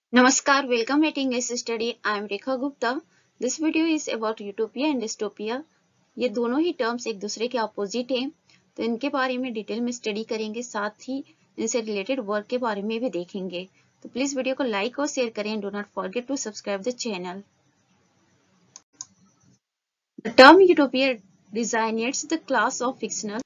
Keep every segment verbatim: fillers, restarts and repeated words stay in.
Namaskar, welcome at English Study. I am Rekha Gupta. This video is about utopia and dystopia. ये दोनों ही terms एक दूसरे के opposite हैं, तो इनके बारे में डिटेल में स्टडी करेंगे, साथ ही इनसे रिलेटेड वर्क के बारे में भी देखेंगे. तो प्लीज वीडियो को लाइक और शेयर करें. Do not forget to subscribe the channel. The term utopia designates the class of fictional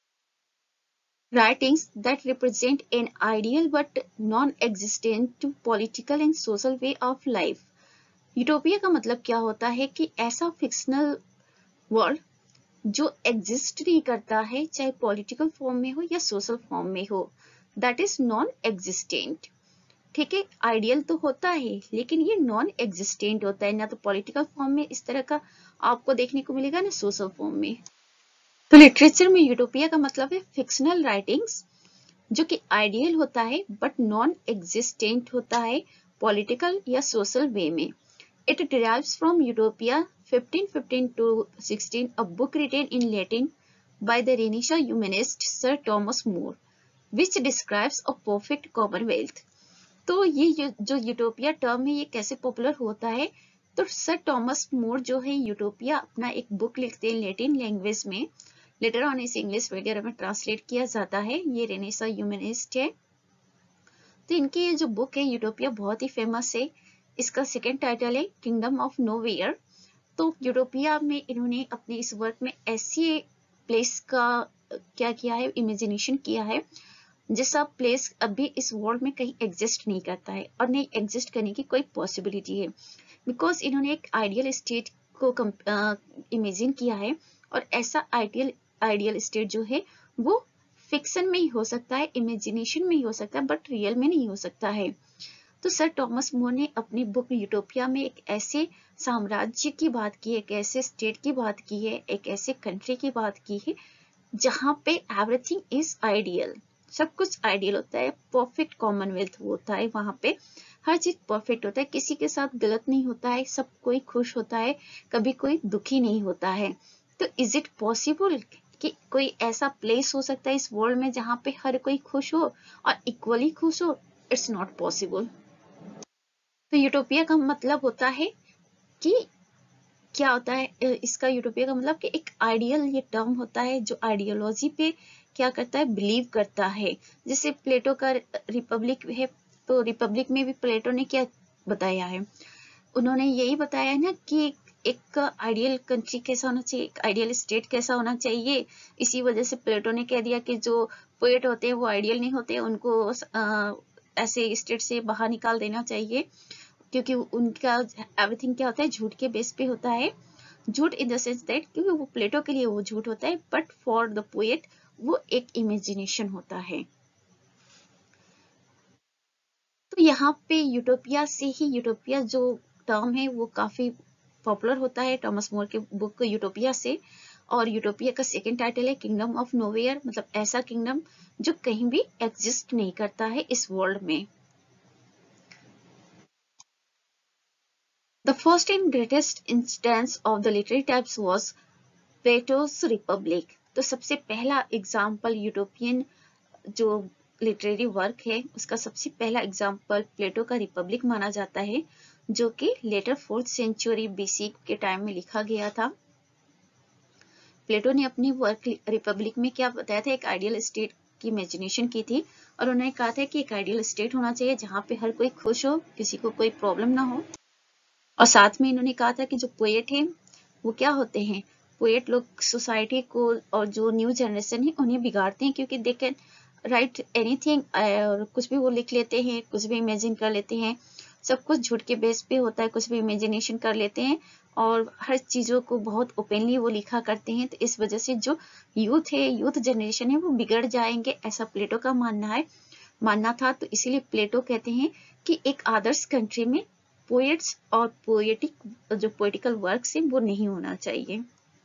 writings that represent an ideal but non-existent political and social way of life. Utopia का मतलब क्या होता है कि ऐसा fictional world जो exist नहीं करता है, चाहे पॉलिटिकल फॉर्म में हो या सोशल फॉर्म में हो, दैट इज नॉन एग्जिस्टेंट. ठीक है, आइडियल तो होता है लेकिन ये नॉन एग्जिस्टेंट होता है, ना तो पॉलिटिकल फॉर्म में इस तरह का आपको देखने को मिलेगा ना सोशल फॉर्म में. तो लिटरेचर में यूटोपिया का मतलब है फिक्शनल राइटिंग्स जो कि आइडियल होता है बट नॉन एग्जिस्टेंट होता है पॉलिटिकल या सोशल वे में. It derives from Utopia fifteen fifteen to sixteen, a book written in Latin by the Renaissance humanist Sir Thomas More, which describes a perfect commonwealth. तो ये जो utopia term है ये कैसे पॉपुलर होता है, तो सर टॉमस मोर जो है यूटोपिया अपना एक बुक लिखते हैं लैटिन लैंग्वेज में, लेटर ऑन इस इंग्लिश वगैरह में ट्रांसलेट किया जाता है. ये रेनेसां ह्यूमनिस्ट है. तो इनकी ये जो बुक है यूटोपिया बहुत ही फेमस है. इसका सेकेंड टाइटल है किंगडम ऑफ नोवेयर. तो यूटोपिया में इन्होंने अपने इस वर्क में ऐसी प्लेस का क्या किया है, इमेजिनेशन किया है जैसा प्लेस अभी इस वर्ल्ड में कहीं एग्जिस्ट नहीं करता है और नहीं एग्जिस्ट करने की कोई पॉसिबिलिटी है, बिकॉज इन्होंने एक आइडियल स्टेट को इमेजिन किया है. और ऐसा आइडियल आइडियल स्टेट जो है वो फिक्शन में ही हो सकता है, इमेजिनेशन में ही हो सकता है, बट रियल में नहीं हो सकता है. तो सर टॉमस मोर ने अपनी बुक यूटोपिया में एक ऐसे साम्राज्य की बात की है, एक ऐसे स्टेट की बात की है, एक ऐसे कंट्री की बात की है जहां पे एवरीथिंग इज आइडियल, सब कुछ आइडियल होता है, परफेक्ट कॉमनवेल्थ होता है, वहां पे हर चीज परफेक्ट होता है, किसी के साथ गलत नहीं होता है, सब कोई खुश होता है, कभी कोई दुखी नहीं होता है. तो इज इट पॉसिबल कि कोई ऐसा प्लेस हो सकता है इस वर्ल्ड में जहां पे हर कोई खुश हो और इक्वली खुश हो? It's not possible. तो यूटोपिया का मतलब होता है कि क्या होता है इसका, यूटोपिया का मतलब कि एक आइडियल ये टर्म होता है जो आइडियोलॉजी पे क्या करता है, बिलीव करता है. जैसे प्लेटो का रिपब्लिक है, तो रिपब्लिक में भी प्लेटो ने क्या बताया है, उन्होंने यही बताया है ना कि एक आइडियल कंट्री कैसा होना चाहिए, एक आइडियल स्टेट कैसा होना चाहिए. इसी वजह से प्लेटो ने कह दिया कि जो पोएट होते हैं वो आइडियल नहीं होते, उनको आ, ऐसे स्टेट से बाहर निकाल देना चाहिए, क्योंकि उनका एवरीथिंग क्या होता है, झूठ के बेस पे होता है. झूठ इन द सेंस दैट क्योंकि वो प्लेटो के लिए वो झूठ होता है, बट फॉर द पोएट वो एक इमेजिनेशन होता है. तो यहाँ पे यूटोपिया से ही, यूटोपिया जो टर्म है वो काफी पॉपुलर होता है टॉमस मोर के बुक यूटोपिया से. और यूटोपिया का सेकेंड टाइटल है किंगडम ऑफ नोवेयर, मतलब ऐसा किंगडम जो कहीं भी एग्जिस्ट नहीं करता है इस वर्ल्ड में. The first and greatest instance of the literary types was Plato's Republic. तो सबसे पहला एग्जाम्पल यूटोपियन जो लिटरेरी वर्क है उसका सबसे पहला एग्जाम्पल प्लेटो का रिपब्लिक माना जाता है, जो कि लेटर फोर्थ सेंचुरी बीसी के टाइम में लिखा गया था. प्लेटो ने अपनी वर्क रिपब्लिक में क्या बताया था, एक आइडियल स्टेट की इमेजिनेशन की थी, और उन्होंने कहा था कि एक आइडियल स्टेट होना चाहिए जहाँ पे हर कोई खुश हो, किसी को कोई प्रॉब्लम ना हो. और साथ में इन्होंने कहा था कि जो पोएट है वो क्या होते हैं, पोएट लोग सोसाइटी को और जो न्यू जनरेशन है उन्हें बिगाड़ते हैं, क्योंकि दे कैन राइट एनीथिंग, और कुछ भी वो लिख लेते हैं, कुछ भी इमेजिन कर लेते हैं, सब कुछ झूठ के बेस पे होता है, कुछ भी इमेजिनेशन कर लेते हैं और हर चीजों को बहुत ओपनली वो लिखा करते हैं. तो इस वजह से जो यूथ है, यूथ जनरेशन है, वो बिगड़ जाएंगे, ऐसा प्लेटो का मानना है, मानना था. तो इसीलिए प्लेटो कहते हैं कि एक आदर्श कंट्री में पोएट्स और पोएटिक जो पोएटिकल वर्क्स है वो नहीं होना चाहिए.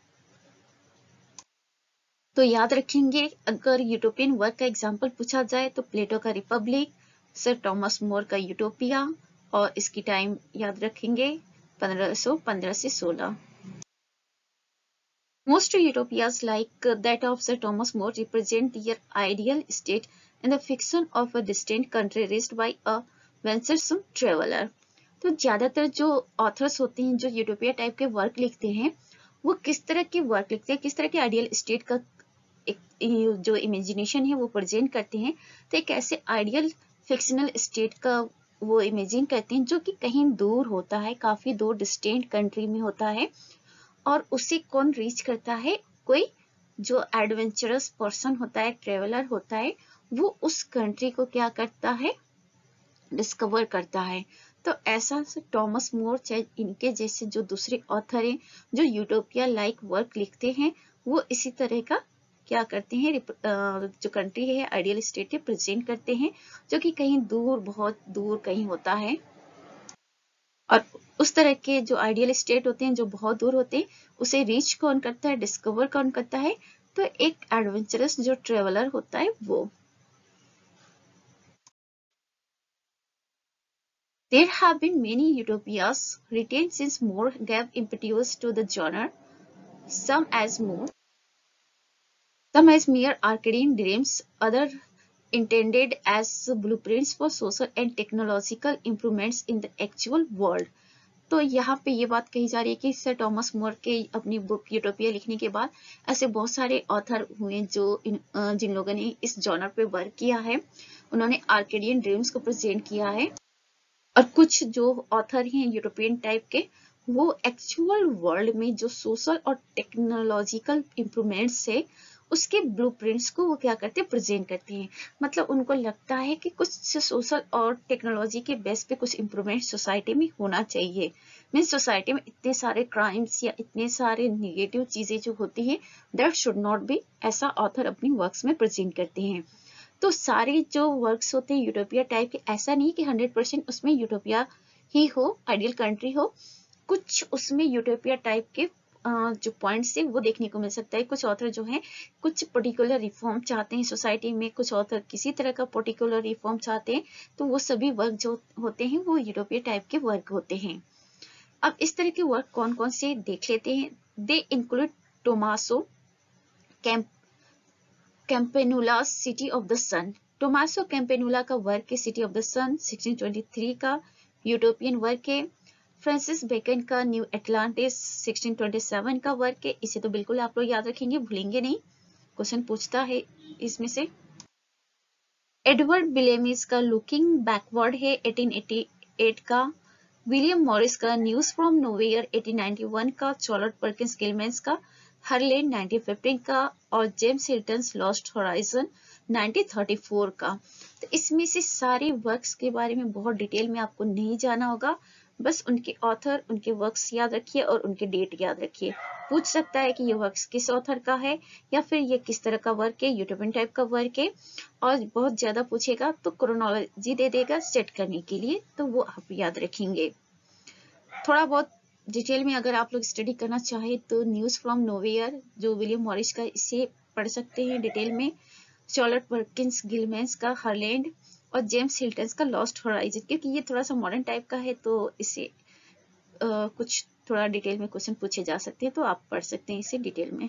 तो याद रखेंगे, अगर यूटोपियन वर्क का एग्जाम्पल पूछा जाए तो प्लेटो का रिपब्लिक, सर टॉमस मोर का यूटोपिया, और इसकी टाइम याद रखेंगे पंद्रह सौ पंद्रह से सोलह. Most utopias like that of Sir Thomas More represent their ideal state in the fiction of a distant country reached by a venturesome traveler. तो ज्यादातर जो ऑथर्स होते हैं जो यूटोपिया टाइप के वर्क लिखते हैं वो किस तरह के वर्क लिखते हैं, किस तरह के आइडियल स्टेट का एक जो इमेजिनेशन है वो प्रेजेंट करते हैं। तो एक ऐसे आइडियल फिक्शनल स्टेट का वो इमेजिन करते हैं जो कि कहीं दूर होता है, काफी दूर डिस्टेंट कंट्री में होता है, और उसे कौन रीच करता है, कोई जो एडवेंचरस पर्सन होता है, ट्रेवलर होता है, वो उस कंट्री को क्या करता है, डिस्कवर करता है। तो ऐसा टॉमस मोर चाहे इनके जैसे जो दूसरे ऑथर हैं जो यूटोपिया लाइक वर्क लिखते हैं वो इसी तरह का क्या करते हैं, जो कंट्री है आइडियल स्टेट है प्रेजेंट करते हैं जो कि कहीं दूर, बहुत दूर कहीं होता है। और उस तरह के जो आइडियल स्टेट होते हैं जो बहुत दूर होते हैं उसे रीच कौन करता है, डिस्कवर कौन करता है, तो एक एडवेंचरस जो ट्रेवलर होता है वो। There have been many utopias written since Moore gave impetus to the genre, some as more, some as mere Arcadian dreams, others intended as blueprints for social and technological improvements in the actual world. तो यहाँ पे ये बात कही जा रही है कि सर टॉमस मोर के अपनी बुक यूटोपिया लिखने के बाद ऐसे बहुत सारे ऑथर हुए जो इन, जिन लोगों ने इस जॉनर पे वर्क किया है, उन्होंने आर्केडियन ड्रीम्स को प्रेजेंट किया है, और कुछ जो ऑथर हैं यूरोपियन टाइप के वो एक्चुअल वर्ल्ड में जो सोशल और टेक्नोलॉजिकल इम्प्रूवमेंट्स है उसके ब्लूप्रिंट्स को वो क्या करते हैं, प्रेजेंट करते हैं। मतलब उनको लगता है कि कुछ सोशल और टेक्नोलॉजी के बेस पे कुछ इम्प्रूवमेंट सोसाइटी में होना चाहिए। मीन्स सोसाइटी में इतने सारे क्राइम्स या इतने सारे निगेटिव चीजें जो होती हैं दैट शुड नॉट बी, ऐसा ऑथर अपनी वर्क्स में प्रेजेंट करते हैं। तो सारे जो वर्क्स होते हैं यूटोपिया टाइप के, ऐसा नहीं कि हंड्रेड परसेंट उसमें यूटोपिया ही हो, आइडियल कंट्री हो, कुछ उसमें यूटोपिया टाइप के जो पॉइंट्स है वो देखने को मिल सकता है। कुछ ऑथर जो हैं कुछ पर्टिकुलर रिफॉर्म चाहते हैं सोसाइटी में, कुछ ऑथर किसी तरह का पर्टिकुलर रिफॉर्म चाहते हैं, तो वो सभी वर्क जो होते हैं वो यूटोपिया टाइप के वर्क होते हैं। अब इस तरह के वर्क कौन कौन से देख लेते हैं। They include Tommaso camp Campanella City of the Sun. Tommaso Campanella का वर्क है City of the Sun sixteen twenty three का यूटोपियन वर्क है। फ्रांसिस बेकन का New Atlantis sixteen twenty seven का वर्क है। इसे तो बिल्कुल आप लोग याद रखेंगे, भूलेंगे नहीं, क्वेश्चन पूछता है इसमें से। एडवर्ड बिलेमिस का लुकिंग बैकवर्ड है एटीन एटी एट का। विलियम मॉरिस का News from Nowhere eighteen ninety one का। चार्लोट पर्किंस गिलमैन का हरलैंड नाइंटीन फिफ्टीन का, और James Hilton's Lost Horizon nineteen thirty four का। तो इसमें से सारे वर्क्स के बारे में बहुत डिटेल में आपको नहीं जाना होगा, बस उनके ऑथर, उनके वर्क्स याद रखिए और उनके डेट याद रखिए। पूछ सकता है कि ये वर्क्स किस ऑथर का है या फिर ये किस तरह का वर्क है, यूटोपियन टाइप का वर्क है, और बहुत ज्यादा पूछेगा तो क्रोनोलॉजी दे देगा सेट करने के लिए, तो वो आप याद रखेंगे। थोड़ा बहुत डिटेल में अगर आप लोग स्टडी करना चाहे तो न्यूज फ्रॉम नोवेयर जो विलियम मॉरिस का, इसे पढ़ सकते हैं डिटेल में। चार्लोट पर्किंस गिलमैन का हरलैंड, और जेम्स हिल्टन्स का लॉस्ट होराइजन, क्योंकि ये थोड़ा सा मॉडर्न टाइप का है तो इसे आ, कुछ थोड़ा डिटेल में क्वेश्चन पूछे जा सकते हैं, तो आप पढ़ सकते हैं इसे डिटेल में।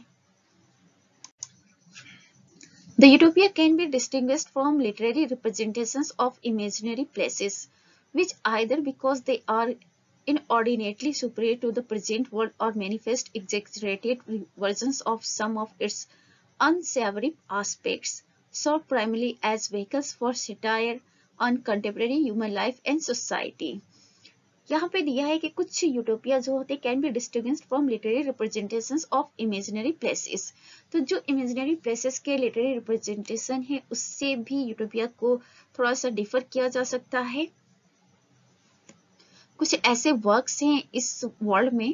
The utopia can be distinguished from literary representations of imaginary places, which either because they are inordinately superior to the present world or manifest exaggerated versions of some of its unsavory aspects, serve primarily as vehicles for satire on contemporary human life and society. यहाँ पे दिया है कि कुछ utopia जो होते can be distinguished from literary representations of imaginary places. तो जो इमेजिनरी प्लेसेस के लिटरेरी रिप्रेजेंटेशन है उससे भी यूटोपिया को थोड़ा सा डिफर किया जा सकता है। कुछ ऐसे वर्क्स हैं इस वर्ल्ड में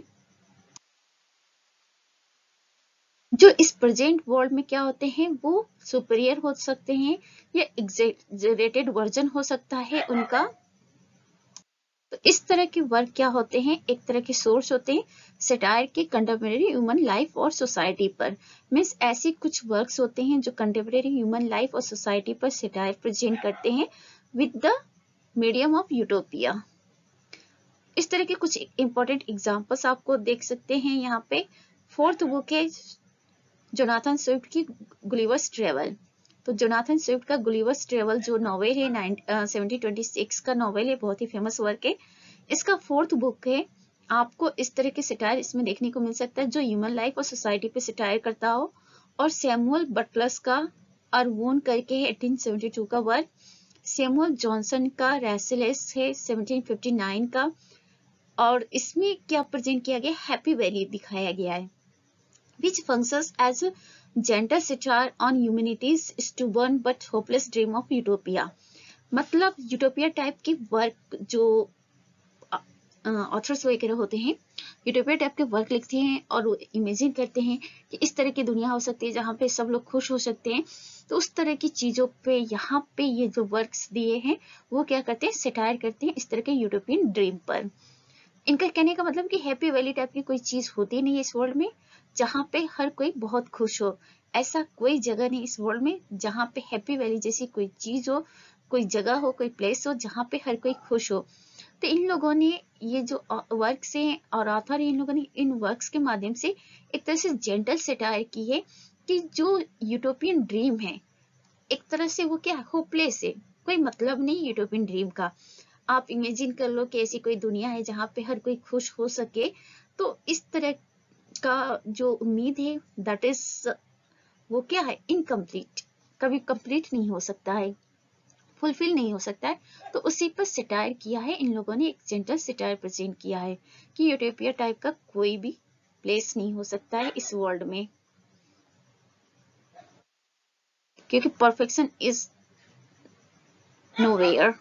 जो इस प्रेजेंट वर्ल्ड में क्या होते हैं, वो सुपीरियर हो सकते हैं या एग्जैजरेटेड वर्जन हो सकता है उनका। तो इस तरह के वर्क क्या होते हैं, एक तरह के सोर्स होते हैं सटायर के कंटेम्परेरी ह्यूमन लाइफ और सोसाइटी पर। मीन्स ऐसे कुछ वर्क्स होते हैं जो कंटेम्परेरी ह्यूमन लाइफ और सोसाइटी पर सटायर प्रेजेंट करते हैं with the medium of utopia. इस तरह के कुछ इंपॉर्टेंट एग्जांपल्स आपको देख सकते हैं यहाँ पे। फोर्थ बुक है जोनाथन स्विफ्ट की गुलिवर्स ट्रेवल। तो जोनाथन स्विफ्ट का गुलिवर्स ट्रेवल जो नॉवेल है सेवनटीन ट्वेंटी सिक्स का नॉवेल है, बहुत ही फेमस वर्क है। इसका फोर्थ बुक है। आपको इस तरह के सटायर इसमें देखने को मिल सकता है जो ह्यूमन लाइफ और सोसाइटी पे सटायर करता हो। और सैमुअल बटलर्स का अरवोन करके है अठारह सौ बहत्तर का वर्क। सैमुअल जॉनसन का रेसलेस है सत्रह सौ उनसठ का। और इसमें क्या प्रेजेंट किया गया, हैप्पी वैली दिखाया गया है, which functions as a gentle satire on humanity's stubborn but hopeless dream of utopia। मतलब यूटोपिया टाइप के वर्क जो ऑथर्स वगैरह होते हैं, यूटोपिया टाइप के वर्क लिखते हैं और इमेजिन करते हैं कि इस तरह की दुनिया हो सकती है जहाँ पे सब लोग खुश हो सकते हैं। तो उस तरह की चीजों पे यहाँ पे ये जो वर्क्स दिए हैं वो क्या करते हैं, सटायर करते हैं इस तरह के यूटोपियन ड्रीम पर। इनका कहने का मतलब कि हैप्पी वैली टाइप की कोई चीज होती नहीं है इस वर्ल्ड में जहाँ पे हर कोई बहुत खुश हो। ऐसा कोई जगह नहीं इस वर्ल्ड में जहाँ पे हैप्पी वैली जैसी कोई चीज हो, कोई जगह हो, कोई प्लेस हो जहाँ पे हर कोई खुश हो। तो इन लोगों ने ये जो वर्क्स हैं और ऑथर इन लोगों ने इन वर्क्स के माध्यम से एक तरह से जेंटल सटायर की है कि जो यूटोपियन ड्रीम है एक तरह से वो क्या होपलेस है, कोई मतलब नहीं यूटोपियन ड्रीम का। आप इमेजिन कर लो कि ऐसी कोई दुनिया है जहाँ पे हर कोई खुश हो सके। तो इस तरह का जो उम्मीद है दैट इज वो क्या है, इनकम्प्लीट, कभी कंप्लीट नहीं हो सकता है, फुलफिल नहीं हो सकता है। तो उसी पर सटायर किया है इन लोगों ने, एक जेंटल सटायर प्रेजेंट किया है कि यूटोपिया टाइप का कोई भी प्लेस नहीं हो सकता है इस वर्ल्ड में, क्योंकि perfection is nowhere,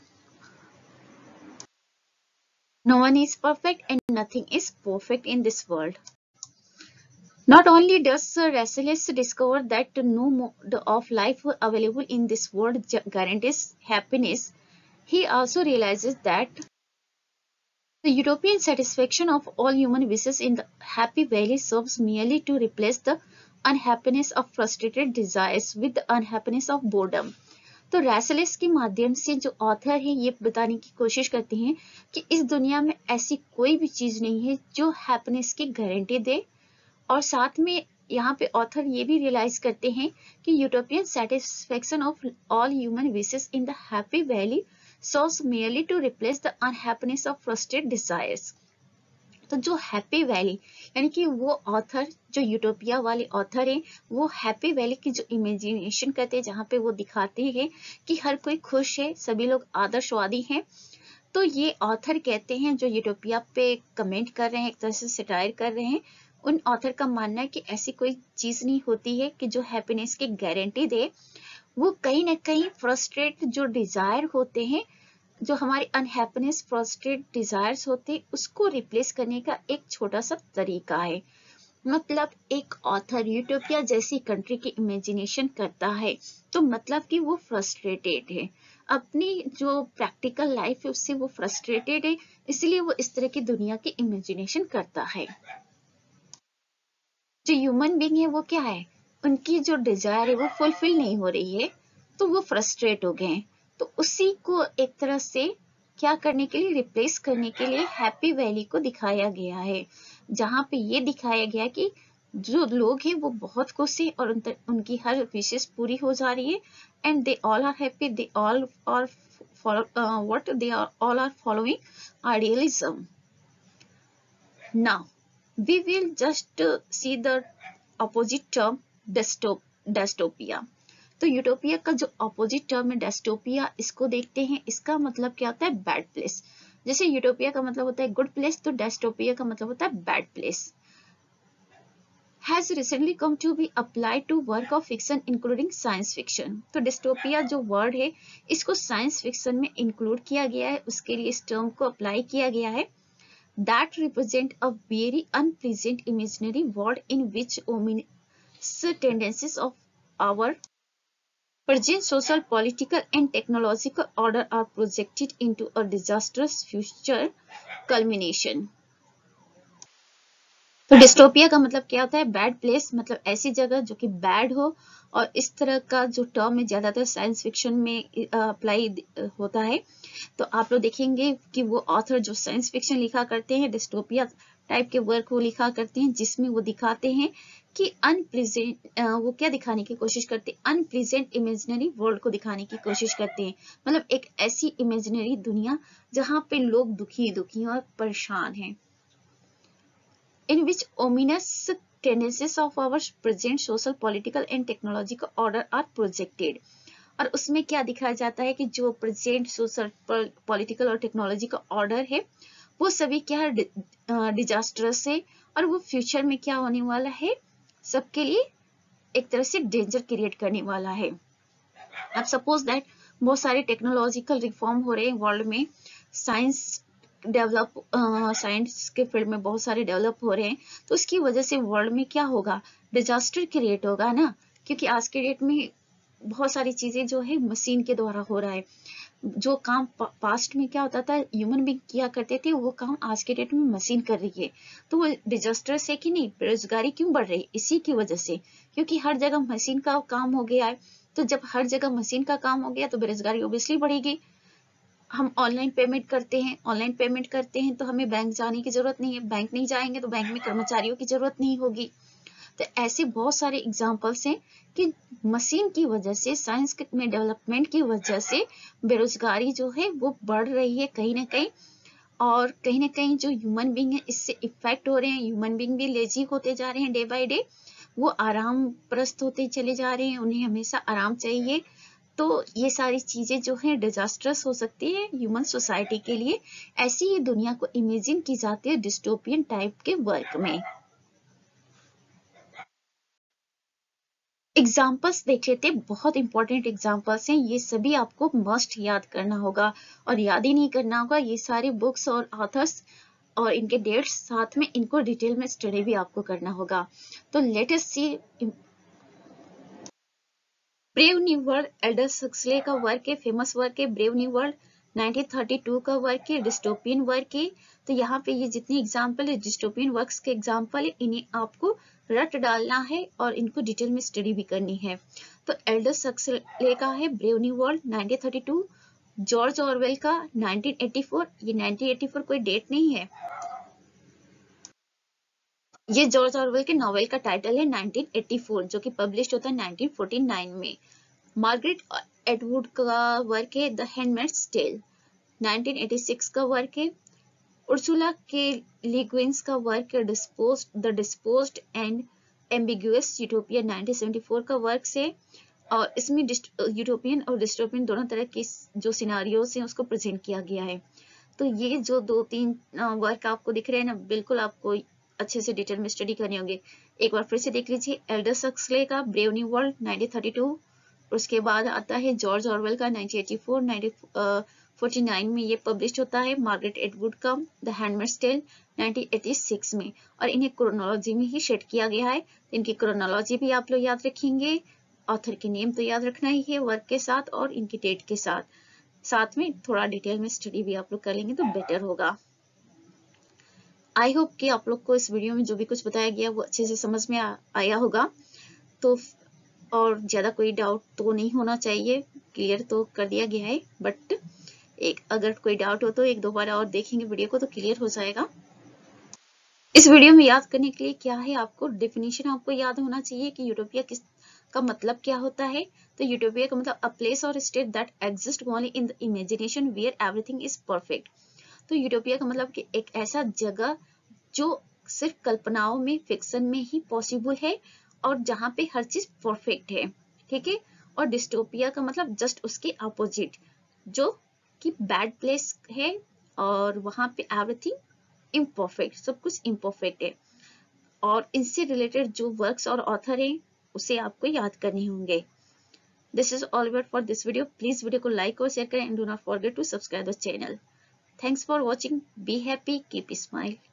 no one is perfect and nothing is perfect in this world। Not only does Rasselas discover that no mode of life available in this world guarantees happiness, he also realizes that the utopian satisfaction of all human wishes in the happy valley serves merely to replace the unhappiness of frustrated desires with the unhappiness of boredom। तो रैसलेस के माध्यम से जो author है ये बताने की कोशिश करते हैं कि इस दुनिया में ऐसी कोई भी चीज नहीं है जो हैप्पीनेस की गारंटी दे। और साथ में यहाँ पे ऑथर ये भी रियलाइज करते हैं कि utopian satisfaction of all human wishes in the Happy Valley serves merely to replace the unhappiness of frustrated desires. तो जो हैप्पी वैली यानी कि वो ऑथर जो यूटोपिया वाले ऑथर हैं वो हैप्पी वैली की जो इमेजिनेशन करते हैं जहाँ पे वो दिखाते हैं कि हर कोई खुश है, सभी लोग आदर्शवादी हैं। तो ये ऑथर कहते हैं जो यूटोपिया पे कमेंट कर रहे हैं, एक तरह से सटायर कर रहे हैं, उन ऑथर का मानना है कि ऐसी कोई चीज नहीं होती है कि जो हैप्पीनेस की गारंटी दे। वो कहीं ना कहीं फ्रस्ट्रेट जो डिजायर होते हैं, जो हमारे अनहैप्पीनेस फ्रस्ट्रेट डिजायर्स होते हैं उसको रिप्लेस करने का एक छोटा सा तरीका है। मतलब एक ऑथर यूटोपिया जैसी कंट्री की इमेजिनेशन करता है तो मतलब कि वो फ्रस्ट्रेटेड है, अपनी जो प्रैक्टिकल लाइफ है उससे वो फ्रस्ट्रेटेड है, इसलिए वो इस तरह की दुनिया की इमेजिनेशन करता है। जो ह्यूमन बीइंग है वो क्या है, उनकी जो डिजायर है वो फुलफिल नहीं हो रही है तो वो फ्रस्ट्रेट हो गए हैं। तो उसी को एक तरह से क्या करने के लिए, रिप्लेस करने के लिए हैप्पी वैली को दिखाया गया है, जहाँ पे ये दिखाया गया कि जो लोग हैं वो बहुत खुश हैं और उन उनकी हर विशेष पूरी हो जा रही है and they all are happy, they all are what they are all are following idealism. Now we will just uh, see the opposite term dystop dystopia। तो यूटोपिया का जो ऑपोजिट टर्म है डेस्टोपिया, इसको देखते हैं। इसका मतलब क्या होता है, बैड प्लेस। जैसे यूटोपिया का मतलब होता है गुड प्लेस, तो डेस्टोपिया का मतलब होता है bad place. has recently come to be applied to work of fiction including science fiction। तो डिस्टोपिया जो वर्ड है इसको साइंस फिक्शन में इंक्लूड किया गया है, उसके लिए इस टर्म को अप्लाई किया गया है। That represent a very unpleasant imaginary world in which ominous tendencies of our present social, political and technological order are projected into a disastrous future culmination। तो डिस्टोपिया का मतलब क्या होता है, बैड प्लेस, मतलब ऐसी जगह जो कि बैड हो। और इस तरह का जो टर्म है ज्यादातर साइंस फिक्शन में अप्लाई होता है। तो आप लोग देखेंगे कि वो ऑथर जो साइंस फिक्शन लिखा करते हैं डिस्टोपिया टाइप के वर्क वो लिखा करते हैं जिसमें वो दिखाते हैं कि अनप्लीजेंट वो क्या दिखाने की कोशिश करते हैं, अनप्लीजेंट इमेजिनरी वर्ल्ड को दिखाने की कोशिश करते हैं। मतलब एक ऐसी इमेजिनरी दुनिया जहां पे लोग दुखी दुखी और परेशान हैं। In which ominous tendencies of our present social, political and technological order are projected। और उसमें क्या दिखाया जाता है कि जो प्रेजेंट सोशल, पॉलिटिकल और टेक्नोलॉजी का ऑर्डर है वो सभी क्या है, डिजास्टर्स है, और वो फ्यूचर में क्या होने वाला है, सबके लिए एक तरह से डेंजर क्रिएट करने वाला है। अब सपोज दैट बहुत सारे टेक्नोलॉजिकल रिफॉर्म हो रहे हैं वर्ल्ड में, साइंस डेवलप साइंस के फील्ड में बहुत सारे डेवलप हो रहे हैं, तो उसकी वजह से वर्ल्ड में क्या होगा, डिजास्टर क्रिएट होगा ना, क्योंकि आज के डेट में बहुत सारी चीजें जो है मशीन के द्वारा हो रहा है। जो काम पास्ट में क्या होता था ह्यूमन बीइंग किया करते थे, वो काम आज के डेट में मशीन कर रही है। तो वो डिजास्टर है कि नहीं, बेरोजगारी क्यों बढ़ रही है, इसी की वजह से, क्योंकि हर जगह मशीन का काम हो गया है। तो जब हर जगह मशीन का काम हो गया तो बेरोजगारी ओब्वियसली बढ़ेगी। हम ऑनलाइन पेमेंट करते हैं, ऑनलाइन पेमेंट करते हैं तो हमें बैंक जाने की जरूरत नहीं है, बैंक नहीं जाएंगे तो बैंक में कर्मचारियों की जरूरत नहीं होगी। तो ऐसे बहुत सारे एग्जाम्पल्स हैं कि मशीन की वजह से, साइंस में डेवलपमेंट की वजह से बेरोजगारी जो है वो बढ़ रही है कहीं ना कहीं, और कहीं ना कहीं जो ह्यूमन बींग है इससे इफेक्ट हो रहे हैं। ह्यूमन बींग भी लेजी होते जा रहे हैं डे बाय डे, वो आराम प्रस्त होते चले जा रहे हैं, उन्हें हमेशा आराम चाहिए। तो ये सारी चीजें जो है डिजास्टर्स हो सकती है ह्यूमन सोसाइटी के लिए। ऐसी ही दुनिया को इमेजिन की जाती है डिस्टोपियन टाइप के वर्क में। एग्जाम्पल्स देख लेते हैं, बहुत इंपॉर्टेंट एग्जाम्पल्स हैं, ये सभी आपको मस्ट याद करना होगा, और याद ही नहीं करना होगा, ये सारे बुक्स और ऑथर्स और इनके डेट्स साथ में इनको डिटेल में स्टडी भी आपको करना होगा। तो let us see Brave New World, Aldous Huxley का वर्क है, फेमस वर्क है Brave New World, nineteen thirty two का वर्क है, डिस्टोपियन वर्क है। तो यहाँ पे ये जितने एग्जाम्पल है डिस्टोपियन वर्क्स के एग्जाम्पल है, इन्हें आपको रट डालना है और इनको डिटेल में स्टडी भी करनी है। तो एल्डस हक्सले का है Brave New World nineteen thirty two, George Orwell का नाइनटीन एटी फोर, ये नाइनटीन एटी फोर कोई डेट नहीं है, ये जॉर्ज ऑरवेल के नॉवेल का टाइटल है नाइनटीन एटी फोर, जो कि पब्लिश होता है नाइनटीन फोर्टी नाइन में। मार्गरेट एटवुड का वर्क है the Handmaid's Tale, nineteen eighty six का वर्क है। उर्सुला के ले गुइन्स का वर्क है disposed the disposed and ambiguous utopia, nineteen seventy four का वर्क है, और इसमें यूटोपियन और डिस्टोपियन दोनों तरह के जो सिनारियोस हैं उसको प्रेजेंट किया गया है। तो ये जो दो तीन वर्क आपको दिख रहे हैं ना, बिल्कुल आपको अच्छे से डिटेल में स्टडी करने होंगे। एक बार फिर से देख लीजिए, एल्डस हक्सले का Brave New World nineteen thirty two, उसके बाद आता है जॉर्ज ऑरवेल का nineteen eighty four, nineteen forty nine में ये पब्लिश होता है। मार्गरेट एटवुड का the Handmaid's Tale nineteen eighty six में, और इन्हें क्रोनोलॉजी में ही सेट किया गया है। इनकी क्रोनोलॉजी भी आप लोग याद रखेंगे, ऑथर के नेम तो याद रखना ही है वर्क के साथ और इनकी डेट के साथ, साथ में थोड़ा डिटेल में स्टडी भी आप लोग कर लेंगे तो बेटर होगा। आई होप कि आप लोग को इस वीडियो में जो भी कुछ बताया गया वो अच्छे से समझ में आ, आया होगा। तो और ज्यादा कोई डाउट तो नहीं होना चाहिए, क्लियर तो कर दिया गया है, बट एक अगर कोई डाउट हो तो एक दो बार और देखेंगे वीडियो को तो क्लियर हो जाएगा। इस वीडियो में याद करने के लिए क्या है, आपको डेफिनेशन आपको याद होना चाहिए कि यूटोपिया किस का मतलब क्या होता है। तो यूटोपिया का मतलब अ प्लेस और state that exist only in the imagination where everything is perfect. तो यूटोपिया का मतलब कि एक ऐसा जगह जो सिर्फ कल्पनाओं में, फिक्शन में ही पॉसिबल है और जहाँ पे हर चीज परफेक्ट है, ठीक है। और डिस्टोपिया का मतलब जस्ट उसके अपोजिट, जो कि बैड प्लेस है और वहां पे एवरीथिंग इम्परफेक्ट, सब कुछ इम्परफेक्ट है। और इनसे रिलेटेड जो वर्क्स और ऑथर हैं उसे आपको याद करने होंगे। This is all about for this video. Please video को लाइक और शेयर करें and do not forget to subscribe the channel. Thanks for watching, be happy, keep smile.